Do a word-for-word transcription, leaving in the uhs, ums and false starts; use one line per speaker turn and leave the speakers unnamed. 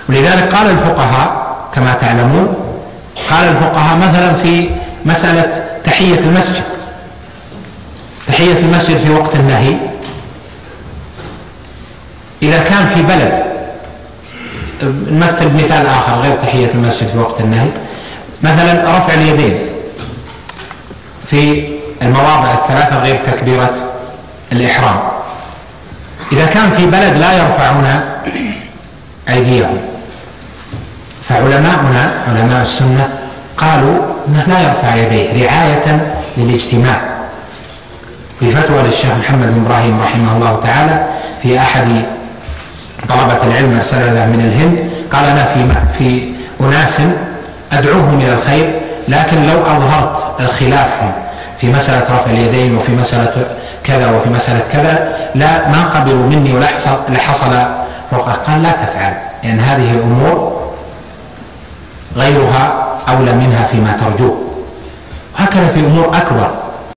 ولذلك قال الفقهاء كما تعلمون، قال الفقهاء مثلا في مسألة تحية المسجد، تحية المسجد في وقت النهي، إذا كان في بلد، نمثل مثال آخر غير تحية المسجد في وقت النهي، مثلا رفع اليدين في المواضع الثلاثة غير تكبيرة الإحرام، إذا كان في بلد لا يرفعون أيديهم، فعلماؤنا علماء السنة قالوا أنه لا يرفع يديه رعاية للاجتماع. في فتوى للشيخ محمد بن إبراهيم رحمه الله تعالى في أحد طلبة العلم أرسل له من الهند، قال أنا في في أناس أدعوهم إلى الخير، لكن لو أظهرت خلافهم في مسألة رفع اليدين وفي مسألة كذا وفي مسألة كذا لا ما قبلوا مني ولحصل فوقه. قال لا تفعل، لأن هذه أمور غيرها أولى منها فيما ترجوه. وهكذا في أمور أكبر